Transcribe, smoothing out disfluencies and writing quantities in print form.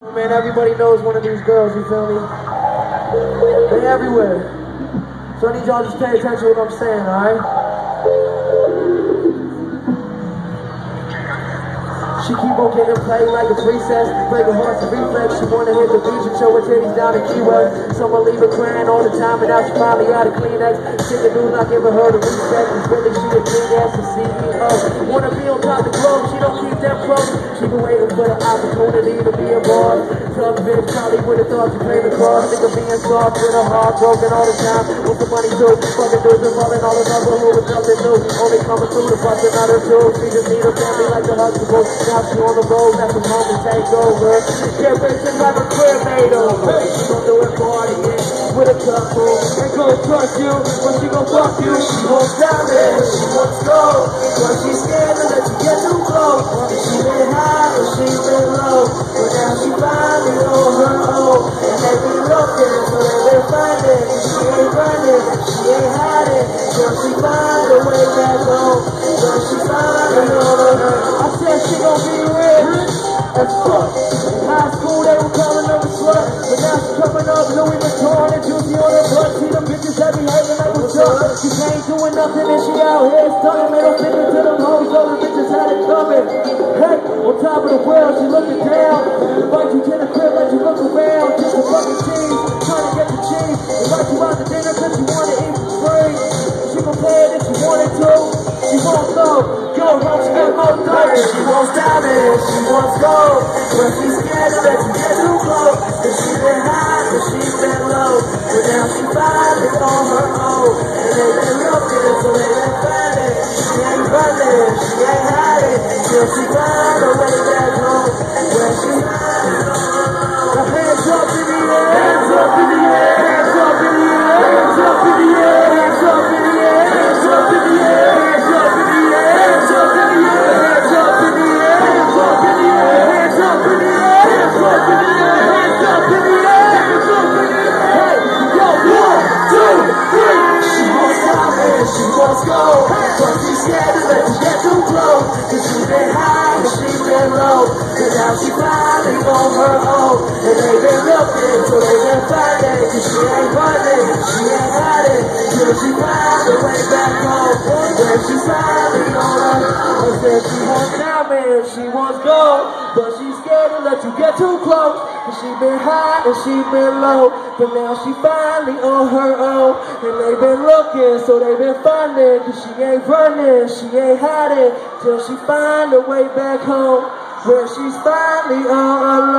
Man, everybody knows one of these girls, you feel me? They're everywhere. So I need y'all just pay attention to what I'm saying, alright? She keep on getting played like a princess, breaking hearts and reflex. She wanna hit the beach and show her titties down in Key West. Someone leave her crying all the time, and now she finally out of Kleenex. Sick of dudes not giving her the respect. Cause really she a big ass and CEO. Wanna be on top of the globe, she don't keep that close. She been waiting for the opportunity to be a boss. Tough bitch, probably would've thought you played the cross. Nigga being soft with her heart broken all the time. What's the money do? Fucking dudes and falling all another who was nothing new. Only coming through the bustin' out her tools. She just need a family like the Huxtables. Now she on the road, that's when home and take over. Get rich and have a crib made over. She gon' do it partying with a couple. Ain't gon' trust you, but she gon' fuck you. She won't stop it, she wants to go. But she's scared to let you get too close. She been high and she been low. But now she finally on her own. And they been looking, so they been finding. She ain't running, she ain't hiding. Till she find a way back home. Till she finally on her own. I said she gon' be rich as fuck. In high school they were calling her a slut, but now she's coming up Louis Vuitton and juicy on her butt. See them bitches that be hating like what's up. She ain't doing nothing and she out here stunning. Middle finger to them hoes, all the bitches had it coming. Hey, on top of the world she looking down. Invite you to the crib, let you look around. Just a fucking cheese, trying to get the cheese. Invite you out to dinner cause you wanna eat for free. She gon' pay it if she wanted to. She won't go, go home, she got more dirt. She won't stop it, she wants gold. But she's scared to let you get too close. Cause she been high, cause she been low. But now she finally on her own. And they been looking, so they been finding. She ain't running, she ain't hiding. Till she find her way back home. When she now hands up in the air, hands up in the air, hands up in the air, hands up in the air, hands up in the air, hands up in the air, hands up in the air, hands up in the air, hands up in the air, hands up in the air, hands up in the air, hands up in the air, hands up in the air, hands up in the air. Hey, yo, 1, 2, 3. She won't stop it, she wants go, but she's scared to let you get too close. Cause she been high, and she been low, and now she finally on her own. And they been looking, so they been finding. Cause she ain't running, she ain't hiding. Till she find her way back home. When she finally on her own. I said she wants diamond, she wants gold, but she's scared to let you get too close. Cause she been high and she been low, but now she finally on her own. And they been looking, so they been finding. Cause she ain't running, she ain't hiding. Till she find her way back home. Where she's finally on her